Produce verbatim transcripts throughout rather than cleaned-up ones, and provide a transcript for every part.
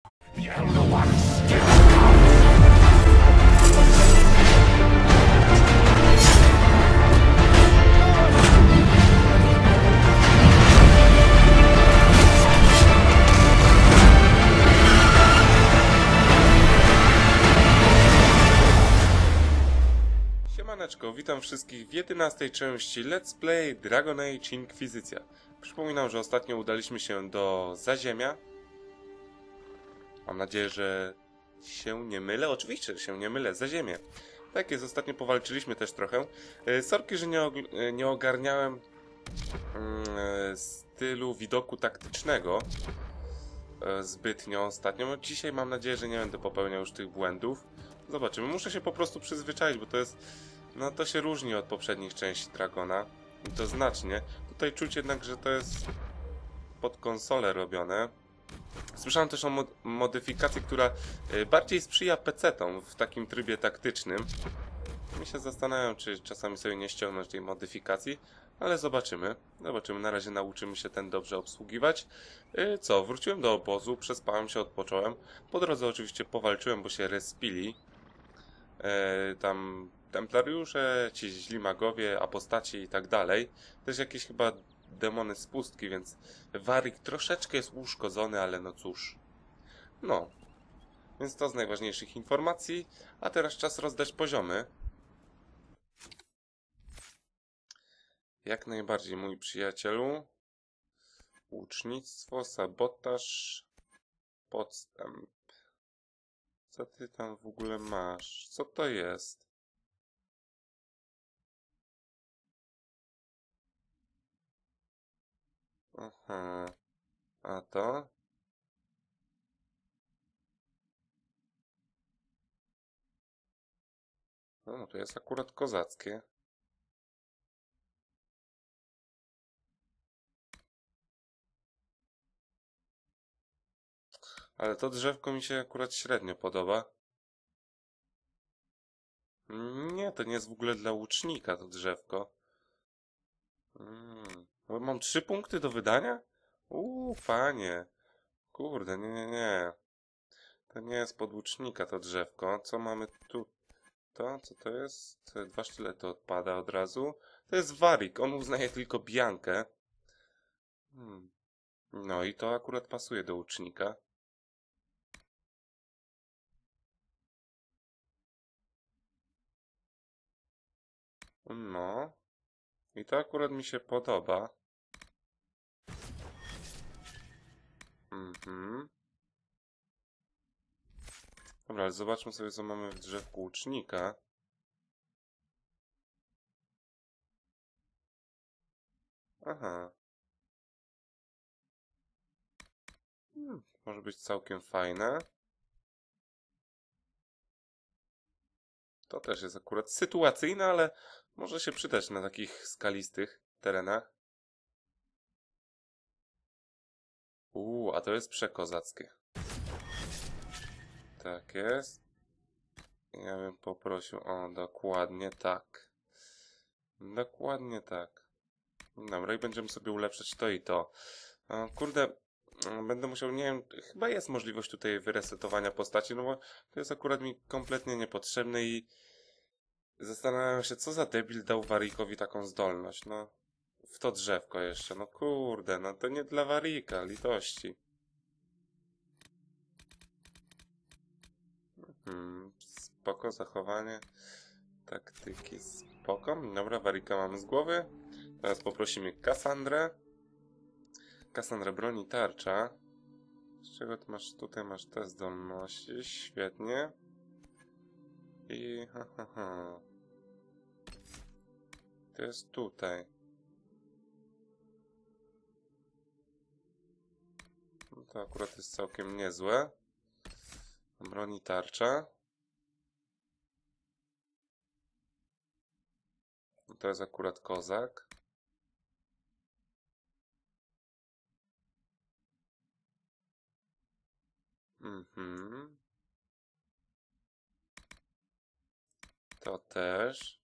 Siemaneczko, witam wszystkich w jedenastej części Let's Play Dragon Age Inkwizycja. Przypominam, że ostatnio udaliśmy się do Zaziemia. Mam nadzieję, że się nie mylę. Oczywiście, że się nie mylę. Zaziemie. Tak jest, ostatnio powalczyliśmy też trochę. Sorki, że nie, nie ogarniałem mm, stylu widoku taktycznego zbytnio ostatnio. Dzisiaj mam nadzieję, że nie będę popełniał już tych błędów. Zobaczymy. Muszę się po prostu przyzwyczaić, bo to jest... No to się różni od poprzednich części Dragona. I to znacznie. Tutaj czuć jednak, że to jest pod konsolę robione. Słyszałem też o mod modyfikacji, która bardziej sprzyja pecetom w takim trybie taktycznym. Mi się zastanawiam, czy czasami sobie nie ściągnąć tej modyfikacji, ale zobaczymy. Zobaczymy, na razie nauczymy się ten dobrze obsługiwać. Co, wróciłem do obozu, przespałem się, odpocząłem. Po drodze oczywiście powalczyłem, bo się respili. E, tam templariusze, ci źli magowie, apostaci i tak dalej. Też jakieś chyba demony z pustki, więc Warwick troszeczkę jest uszkodzony, ale no cóż. No, więc to z najważniejszych informacji. A teraz czas rozdać poziomy. Jak najbardziej, mój przyjacielu. Łucznictwo, sabotaż, podstęp. Co ty tam w ogóle masz? Co to jest? Aha. A to? No, to jest akurat kozackie. Ale to drzewko mi się akurat średnio podoba. Nie, to nie jest w ogóle dla łucznika to drzewko. Hmm. Mam trzy punkty do wydania? Uuu, panie. Kurde, nie, nie, nie. To nie jest pod łucznika to drzewko. Co mamy tu? To, co to jest? Dwa sztylety odpada od razu. To jest Warwick. On uznaje tylko Biankę. Hmm. No i to akurat pasuje do łucznika. No. I to akurat mi się podoba. Mhm. Dobra, ale zobaczmy sobie, co mamy w drzewku łucznika. Aha. Hmm, może być całkiem fajne. To też jest akurat sytuacyjne, ale może się przydać na takich skalistych terenach. Uuu, a to jest przekozackie. Tak jest. Ja bym poprosił o dokładnie tak. Dokładnie tak. Dobra, i będziemy sobie ulepszać to i to. O, kurde, będę musiał, nie wiem, chyba jest możliwość tutaj wyresetowania postaci, no bo to jest akurat mi kompletnie niepotrzebne i zastanawiam się, co za debil dał Warwickowi taką zdolność, no. W to drzewko jeszcze, no kurde, no to nie dla Warwicka, litości. Hmm, spoko, zachowanie taktyki, spoko. Dobra, Warwicka mamy z głowy. Teraz poprosimy Kassandrę. Kassandra broni tarcza. Z czego ty masz? Tutaj masz te zdolności. Świetnie. I ha, ha, ha. To jest tutaj. No to akurat jest całkiem niezłe. Broni tarcza. To jest akurat kozak. Mhm. To też.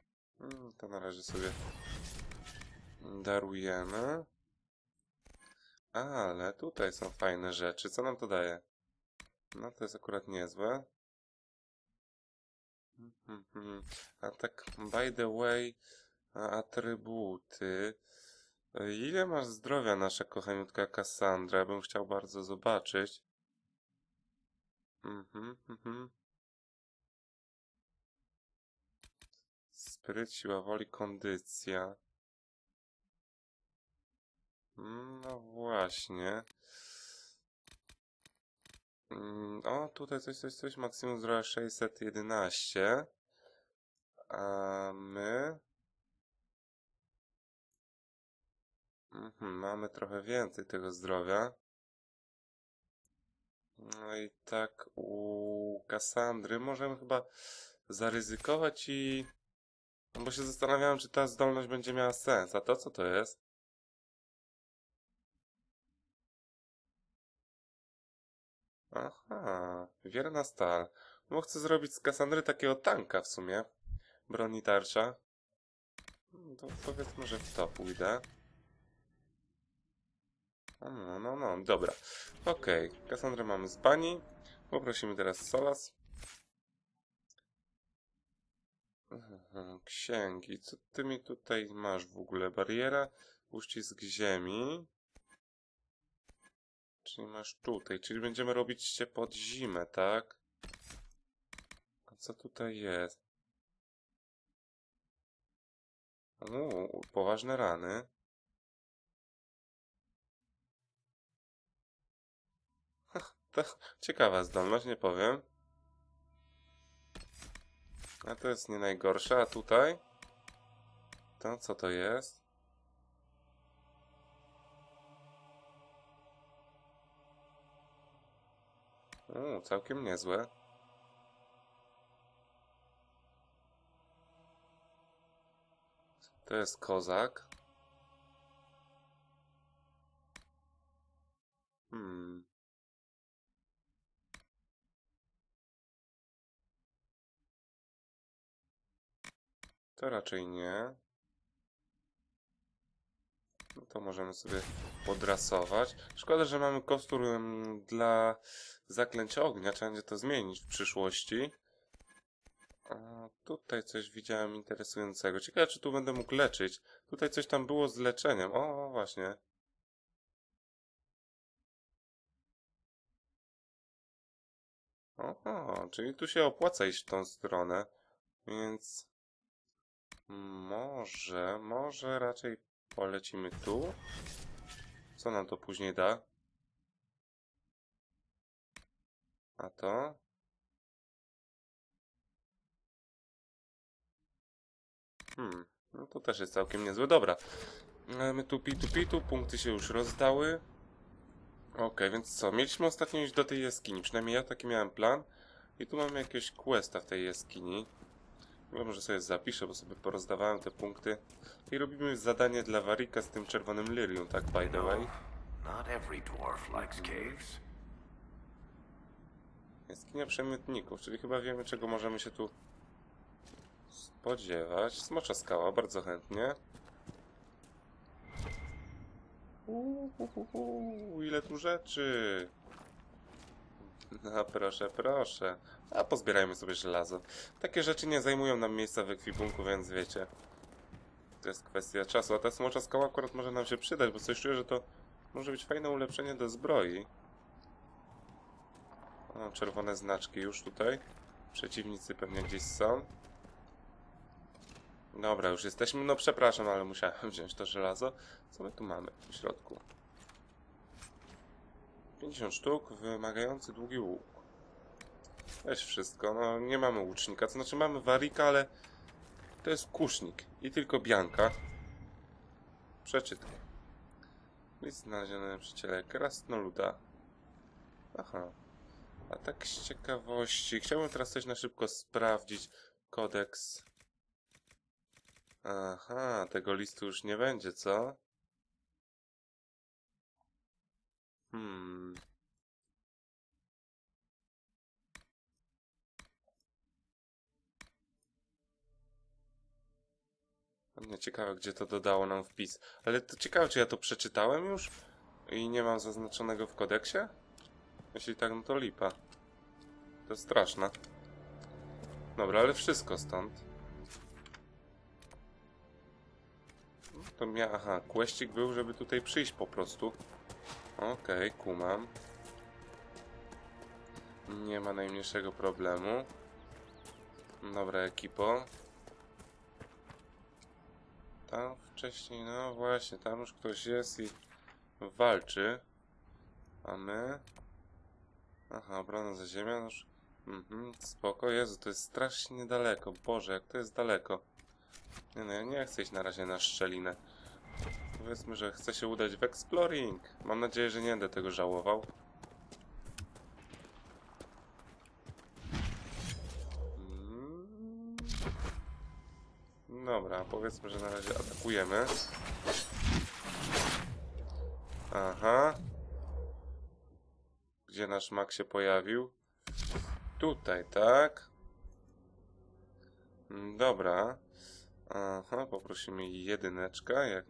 To na razie sobie darujemy. Ale tutaj są fajne rzeczy. Co nam to daje? No to jest akurat niezłe. Mhm. A tak, by the way, atrybuty. Ile masz zdrowia, nasza kochaniutka Cassandra? Ja bym chciał bardzo zobaczyć. Mhm, mhm. Spryt, siła woli, kondycja. No właśnie. Mm, O, tutaj coś, coś, coś. Maksimum zdrowia sześćset jedenaście. A my... Mhm, mamy trochę więcej tego zdrowia. No i tak u Kassandry możemy chyba zaryzykować i... No bo się zastanawiałem, czy ta zdolność będzie miała sens. A to co to jest? Aha, wierna stal. No chcę zrobić z Kassandry takiego tanka w sumie. Broni tarcza. No to powiedzmy, że w to pójdę. No, no, no, dobra. Okej, okay. Kassandrę mamy z bani. Poprosimy teraz Solas. Mhm, księgi. Co ty mi tutaj masz w ogóle? Bariera, uścisk ziemi. Czyli masz tutaj, czyli będziemy robić się pod zimę, tak? A co tutaj jest? Uuu, poważne rany. To ciekawa zdolność, nie powiem. A to jest nie najgorsze, a tutaj? To co to jest? Uuu, całkiem niezłe. To jest kozak. Hmm. To raczej nie. No to możemy sobie podrasować. Szkoda, że mamy kostur um, dla zaklęcia ognia. Trzeba będzie to zmienić w przyszłości. A tutaj coś widziałem interesującego. Ciekawe, czy tu będę mógł leczyć. Tutaj coś tam było z leczeniem. O, właśnie. Oho, czyli tu się opłaca iść w tą stronę. Więc może, może raczej polecimy tu. Co nam to później da? A to? Hmm, no to też jest całkiem niezłe. Dobra. My tu pitu pitu, punkty się już rozdały. Okej, okay, więc co? Mieliśmy ostatnio iść do tej jaskini. Przynajmniej ja taki miałem plan. I tu mamy jakiegoś questa w tej jaskini. Ja może sobie zapiszę, bo sobie porozdawałem te punkty. I robimy zadanie dla Warika z tym czerwonym lyrium, tak by the way. Not every dwarf likes caves. Jaskinia przemytników, czyli chyba wiemy, czego możemy się tu spodziewać. Smocza skała, bardzo chętnie. Uuu, ile tu rzeczy! No proszę, proszę. A pozbierajmy sobie żelazo. Takie rzeczy nie zajmują nam miejsca w ekwipunku, więc wiecie. To jest kwestia czasu. A ta smocza skała akurat może nam się przydać, bo coś czuję, że to może być fajne ulepszenie do zbroi. O, czerwone znaczki już tutaj. Przeciwnicy pewnie gdzieś są. Dobra, już jesteśmy. No przepraszam, ale musiałem wziąć to żelazo. Co my tu mamy w środku? pięćdziesiąt sztuk, wymagający długi łuk. Weź wszystko. No nie mamy łucznika. To znaczy mamy Warika, ale to jest kusznik. I tylko Bianka. Przeczytaj. List znaleziony przy ciele krasnoluda. Aha. A tak z ciekawości. Chciałbym teraz coś na szybko sprawdzić. Kodeks. Aha, tego listu już nie będzie, co? Hmm. Mnie ciekawe, gdzie to dodało nam wpis. Ale to ciekawe, czy ja to przeczytałem już? I nie mam zaznaczonego w kodeksie? Jeśli tak, no to lipa. To straszne. Dobra, ale wszystko stąd. To mia... Aha, questik był, żeby tutaj przyjść po prostu. Okej, okay, kumam. Nie ma najmniejszego problemu. Dobra, ekipo. Tam wcześniej, no właśnie, tam już ktoś jest i walczy. A my... Aha, obrona za ziemią. Już... Mhm, spoko. Jezu, to jest strasznie niedaleko. Boże, jak to jest daleko. Nie no, ja nie chcę iść na razie na szczelinę. Powiedzmy, że chcę się udać w exploring. Mam nadzieję, że nie będę tego żałował. Mm. Dobra, powiedzmy, że na razie atakujemy. Aha. Gdzie nasz mak się pojawił? Tutaj, tak? Dobra. Aha, poprosimy jedyneczka, jak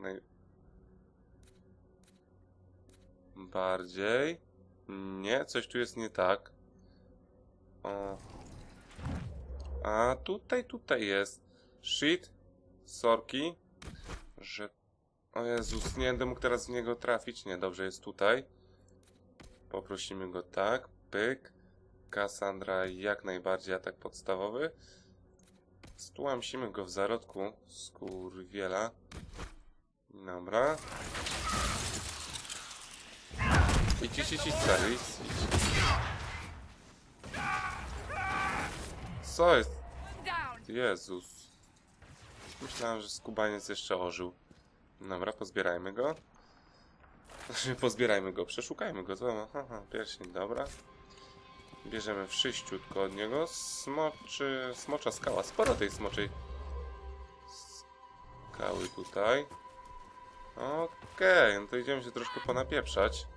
najbardziej. Nie, coś tu jest nie tak. O. A tutaj, tutaj jest. Shit. Sorki. Że... O Jezus, nie będę mógł teraz w niego trafić. Nie, dobrze, jest tutaj. Poprosimy go tak. Pyk. Cassandra jak najbardziej atak podstawowy. Stłamsimy go w zarodku. Skurwiela. Dobra. Idź, idź, idź, idź, stary, idź, idź. Co jest? Jezus. Myślałem, że skubaniec jeszcze ożył. Dobra, pozbierajmy go. Pozbierajmy go, przeszukajmy go. Co? Aha, pierścień, dobra. Bierzemy wszyściutko od niego. Smoczy... Smocza skała. Sporo tej smoczej skały tutaj. Okej, okay, no to idziemy się troszkę ponapieprzać.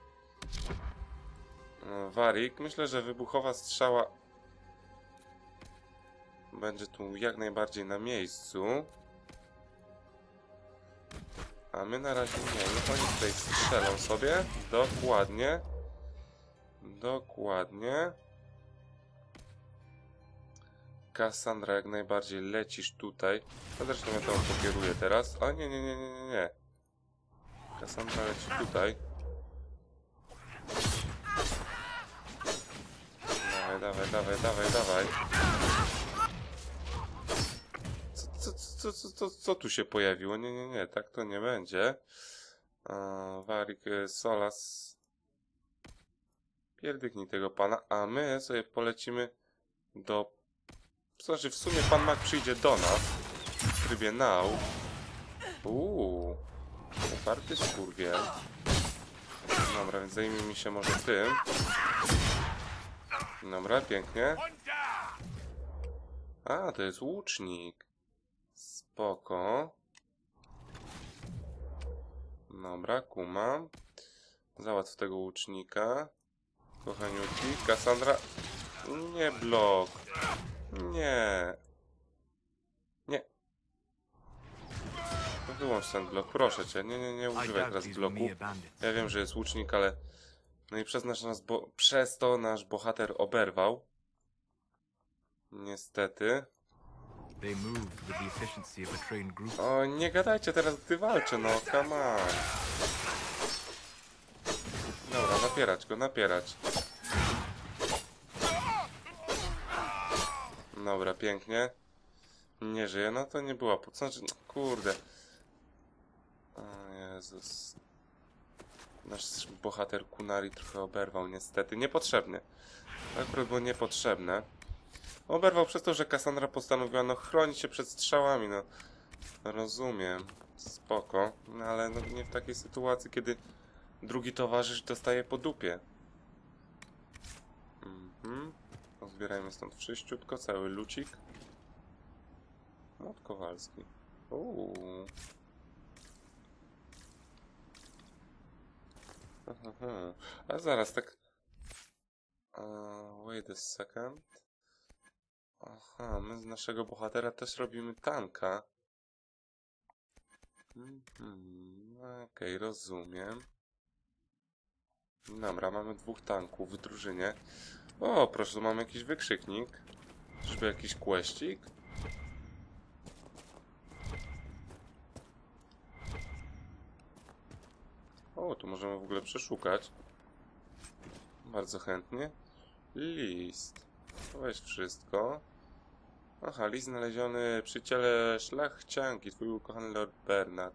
No, Warik. Myślę, że wybuchowa strzała będzie tu jak najbardziej na miejscu. A my na razie nie. Niech oni tutaj strzelą sobie. Dokładnie. Dokładnie. Cassandra, jak najbardziej lecisz tutaj. No zresztą ja to pokieruję teraz. O nie, nie, nie, nie, nie, nie. Cassandra leci tutaj. Dawaj, dawaj, dawaj, dawaj, dawaj. Co, co, co, co, co tu się pojawiło? Nie, nie, nie, tak to nie będzie. Warik Solas. Pierdyknij tego pana, a my sobie polecimy do... Znaczy, w sumie pan Mak przyjdzie do nas w trybie now. Uuu, uparty skurwiel. Dobra, więc zajmijmy się może tym. Dobra, pięknie. A, to jest łucznik. Spoko. Dobra, kumam. Załatw tego łucznika. Kochaniutki, Cassandra. Nie blok. Nie. Nie. Wyłącz ten blok, proszę cię. Nie, nie, nie używaj teraz bloku. Ja wiem, że jest łucznik, ale... No i przez, nasz, nas bo... przez to nasz bohater oberwał. Niestety. O, nie gadajcie teraz, gdy walczę, no, come on. Dobra, napierać go, napierać. Dobra, pięknie. Nie żyje, no to nie była po co, znaczy, kurde. O Jezus. Nasz bohater Kunari trochę oberwał, niestety. Niepotrzebnie. Akurat było niepotrzebne. Oberwał przez to, że Cassandra postanowiła no chronić się przed strzałami, no. Rozumiem. Spoko. No ale no, nie w takiej sytuacji, kiedy drugi towarzysz dostaje po dupie. Mhm. Zbierajmy stąd wszyściutko, cały lucik. Młot Kowalski. Uuu. Aha. A zaraz, tak... Uh, wait a second. Aha, my z naszego bohatera też robimy tanka. Mhm. Okej, okay, rozumiem. Dobra, mamy dwóch tanków w drużynie. O, proszę, tu mamy jakiś wykrzyknik. Czyżby jakiś questik? O, tu możemy w ogóle przeszukać. Bardzo chętnie. List. Weź wszystko. Aha, list znaleziony przy ciele szlachcianki, twój ukochany Lord Bernard.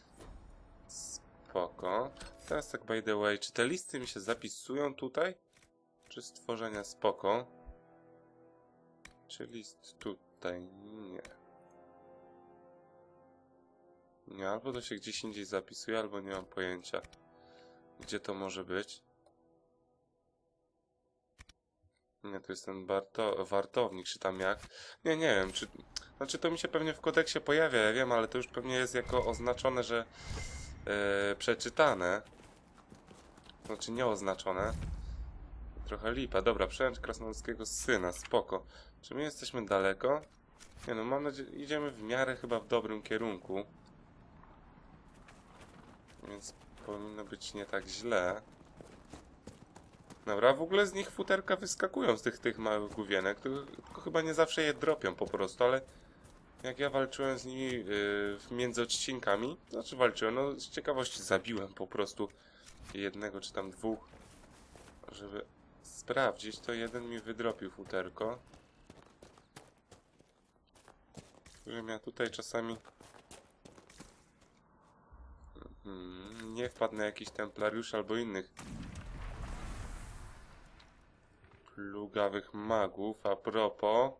Spoko. Teraz tak by the way, czy te listy mi się zapisują tutaj? Czy stworzenia? Spoko. Czy list tutaj? Nie. Nie, albo to się gdzieś indziej zapisuje, albo nie mam pojęcia. Gdzie to może być? Nie, to jest ten barto wartownik, czy tam jak? Nie, nie wiem, czy... Znaczy to mi się pewnie w kodeksie pojawia, ja wiem, ale to już pewnie jest jako oznaczone, że... Yy, przeczytane. Znaczy nieoznaczone. Trochę lipa. Dobra, przełęcz krasnoludzkiego syna, spoko. Czy my jesteśmy daleko? Nie no, mam nadzieję, idziemy w miarę chyba w dobrym kierunku. Więc powinno być nie tak źle. Dobra, w ogóle z nich futerka wyskakują, z tych, tych małych główienek. Tylko chyba nie zawsze je dropią po prostu, ale... Jak ja walczyłem z nimi yy, między odcinkami, znaczy walczyłem, no z ciekawości zabiłem po prostu jednego czy tam dwóch, żeby sprawdzić, to jeden mi wydropił futerko. Żebym ja tutaj czasami hmm, nie wpadł na jakiś templariusz albo innych plugawych magów. A propos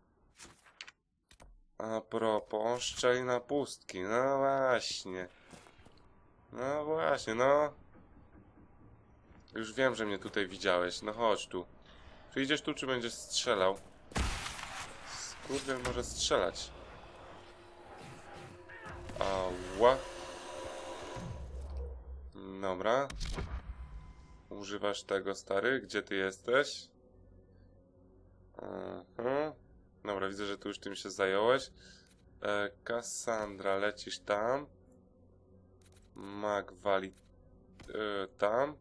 A propos szczelina pustki, no właśnie. No właśnie, no. Już wiem, że mnie tutaj widziałeś, no chodź tu. Przyjdziesz tu, czy będziesz strzelał? Skurwiel może strzelać. Ała. Dobra. Używasz tego, stary? Gdzie ty jesteś? Mhm. Dobra, widzę, że tu już tym się zająłeś. E, Cassandra, lecisz tam. Mag wali e, tam.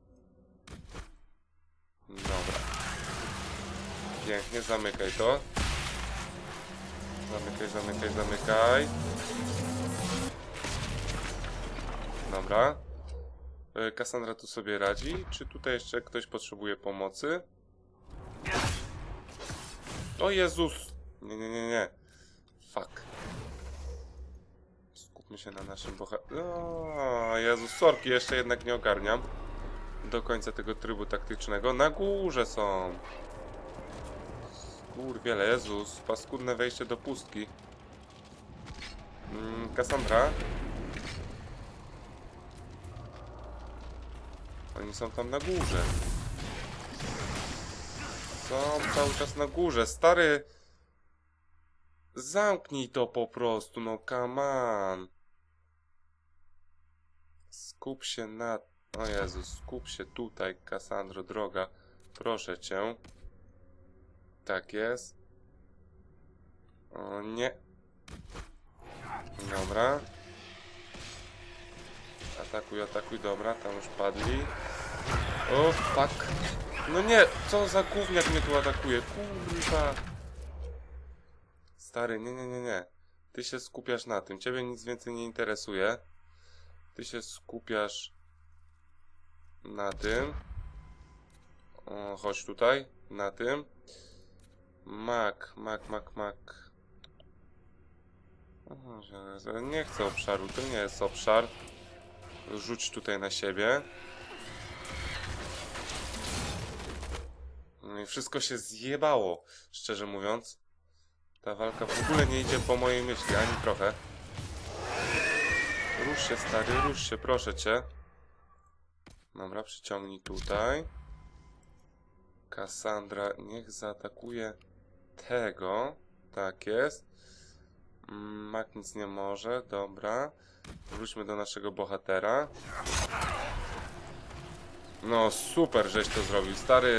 Dobra. Pięknie, zamykaj to. Zamykaj, zamykaj, zamykaj. Dobra. E, Cassandra tu sobie radzi. Czy tutaj jeszcze ktoś potrzebuje pomocy? O Jezus! Nie, nie, nie, nie. Fuck. Skupmy się na naszym bohaterze. O Jezus, sorki, jeszcze jednak nie ogarniam do końca tego trybu taktycznego. Na górze są. Skurwiele, Jezus. Paskudne wejście do pustki. Mm, Cassandra. Oni są tam na górze. Są cały czas na górze. Stary... Zamknij to po prostu, no come on. Skup się na... O Jezus, skup się tutaj, Cassandro, droga. Proszę cię. Tak jest. O nie. Dobra. Atakuj, atakuj, dobra, tam już padli. O, fuck. No nie, co za gówniak mnie tu atakuje, kurwa. Stary, nie, nie, nie, nie. Ty się skupiasz na tym, ciebie nic więcej nie interesuje. Ty się skupiasz na tym. O, chodź tutaj, na tym. Mak, mak, mak, mak. O, nie chcę obszaru, to nie jest obszar. Rzuć tutaj na siebie. No i wszystko się zjebało, szczerze mówiąc. Ta walka w ogóle nie idzie po mojej myśli, ani trochę. Rusz się, stary, rusz się, proszę cię. Dobra, przyciągnij tutaj. Cassandra, niech zaatakuje tego. Tak jest. Mak nic nie może, dobra. Wróćmy do naszego bohatera. No super, żeś to zrobił, stary.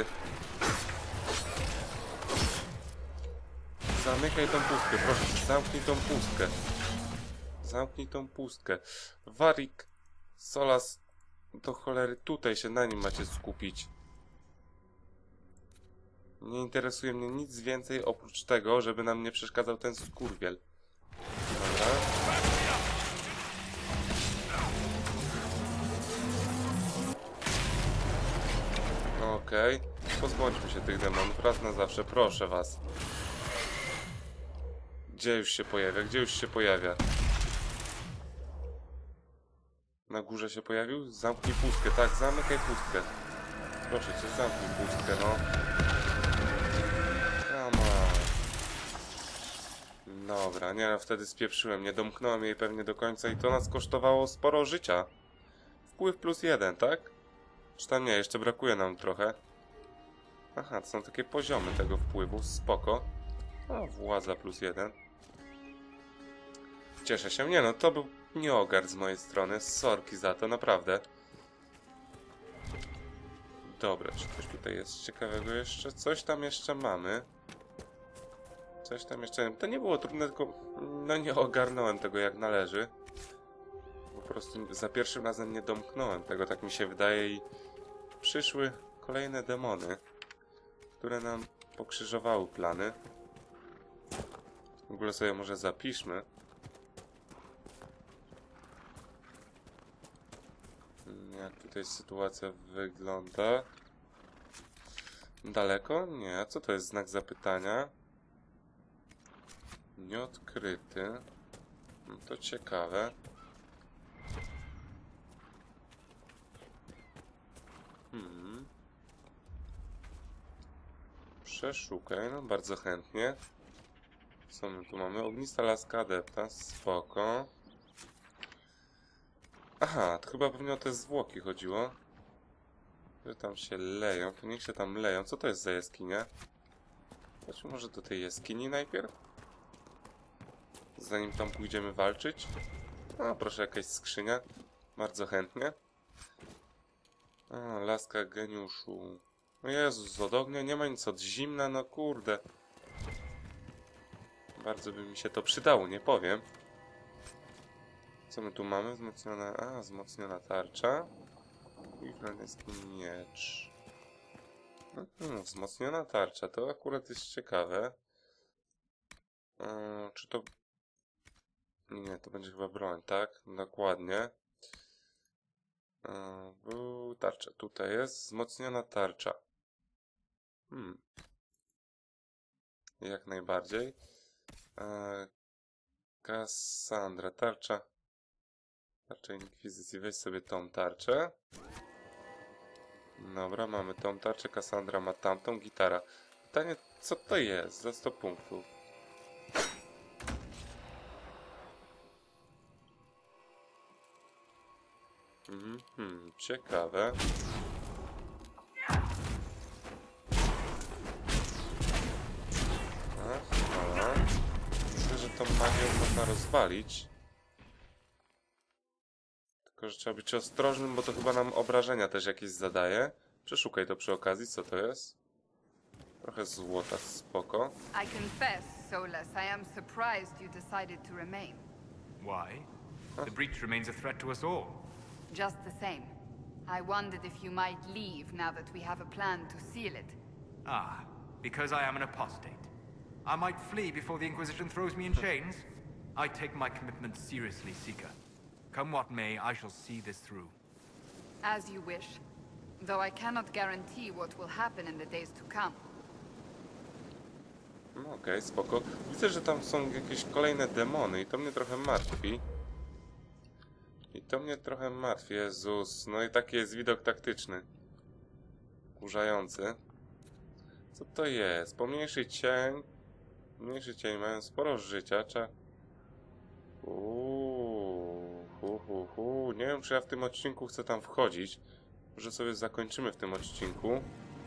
Zamykaj tą pustkę, proszę, zamknij tą pustkę. Zamknij tą pustkę. Warik, Solas, Do cholery tutaj się na nim macie skupić. Nie interesuje mnie nic więcej oprócz tego, żeby nam nie przeszkadzał ten skurwiel. Dobra. Okej. Okay. Pozbądźmy się tych demonów raz na zawsze, proszę was. Gdzie już się pojawia? Gdzie już się pojawia? Na górze się pojawił? Zamknij pustkę, tak, zamykaj pustkę. Proszę cię, zamknij pustkę, no. Come on. Dobra, nie no, wtedy spieprzyłem, nie domknąłem jej pewnie do końca i to nas kosztowało sporo życia. Wpływ plus jeden, tak? Czy tam nie, jeszcze brakuje nam trochę. Aha, to są takie poziomy tego wpływu, spoko. O, władza plus jeden. Cieszę się, nie no, to był nieogar z mojej strony, sorki za to, naprawdę. Dobra, czy coś tutaj jest ciekawego jeszcze? Coś tam jeszcze mamy. Coś tam jeszcze... To nie było trudne, tylko... No nie ogarnąłem tego jak należy. Po prostu za pierwszym razem nie domknąłem tego, tak mi się wydaje i... Przyszły kolejne demony, które nam pokrzyżowały plany. W ogóle sobie może zapiszmy. Jak tutaj sytuacja wygląda? Daleko? Nie. Co to jest znak zapytania? Nieodkryty. No to ciekawe. Hmm. Przeszukaj, no bardzo chętnie. Co my tu mamy? Ognista laska adepta, spoko. Aha, to chyba pewnie o te zwłoki chodziło. Że tam się leją, to niech się tam leją. Co to jest za jaskinia? Chodźmy może do tej jaskini najpierw? Zanim tam pójdziemy walczyć. O, proszę, jakaś skrzynia. Bardzo chętnie. O, laska geniuszu. O Jezus, od ognia nie ma nic, od zimna, no kurde. Bardzo by mi się to przydało, nie powiem. Co my tu mamy? Wzmocniona... A, wzmocniona tarcza. I granecki miecz. Hmm, wzmocniona tarcza, to akurat jest ciekawe. Eee, czy to... Nie, to będzie chyba broń, tak? Dokładnie. Eee, był tarcza, tutaj jest. Wzmocniona tarcza. Hmm. Jak najbardziej. Eee, Kassandra, tarcza. Tarcza Inkwizycji, weź sobie tą tarczę. Dobra, mamy tą tarczę, Kassandra ma tamtą, gitara. Pytanie, co to jest za sto punktów? Mhm, hmm, ciekawe. Aha. Myślę, że tą magią można rozwalić. Tylko, że trzeba być ostrożnym, bo to chyba nam obrażenia też jakieś zadaje. Przeszukaj to przy okazji, co to jest. Trochę złota, spoko. I confess, Solus, I am surprised you decided to remain. Why? The breach remains a threat to us all. Just the same. I wondered if you might leave now that we have a plan to seal it. Ah, because I am an apostate. I might flee before the Inquisition throws me in chains. I take my commitment seriously, Seeker. Come what may, I shall see this through. As you wish. Though I cannot guarantee what will happen in the days to come. No okej, okay, spoko. Widzę, że tam są jakieś kolejne demony i to mnie trochę martwi. I to mnie trochę martwi, Jezus. No i taki jest widok taktyczny. Kurzający. Co to jest? Pomniejszy cień. Mniejszy cień, mają sporo życia. Trzeba... Uuu, hu, hu, hu. Nie wiem, czy ja w tym odcinku chcę tam wchodzić. Może sobie zakończymy w tym odcinku.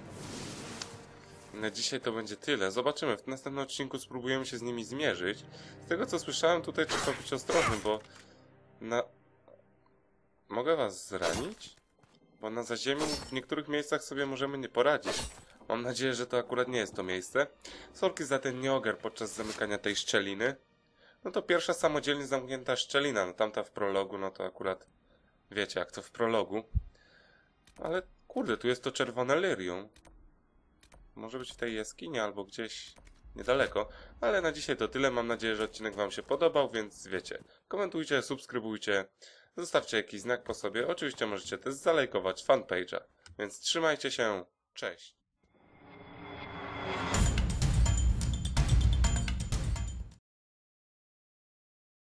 Na dzisiaj to będzie tyle. Zobaczymy. W następnym odcinku spróbujemy się z nimi zmierzyć. Z tego, co słyszałem, tutaj trzeba być ostrożnym, bo na... Mogę was zranić? Bo na zaziemiu w niektórych miejscach sobie możemy nie poradzić. Mam nadzieję, że to akurat nie jest to miejsce. Sorki za ten nieogar podczas zamykania tej szczeliny. No to pierwsza samodzielnie zamknięta szczelina. No tamta w prologu, no to akurat wiecie jak to w prologu. Ale kurde, tu jest to czerwone lyrium. Może być w tej jaskini albo gdzieś niedaleko. Ale na dzisiaj to tyle. Mam nadzieję, że odcinek wam się podobał, więc wiecie. Komentujcie, subskrybujcie. Zostawcie jakiś znak po sobie. Oczywiście możecie też zalajkować fanpage'a. Więc trzymajcie się. Cześć.